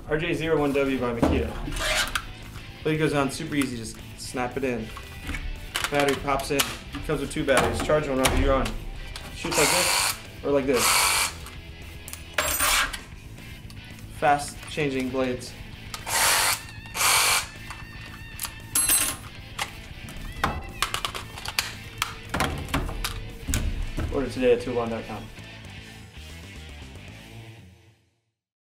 RJ01W by Makita. Blade goes on super easy, just snap it in. Battery pops in, comes with 2 batteries. Charge one whenever you're on. Shoots like this, or like this. Fast changing blades. Order today at toolbarn.com.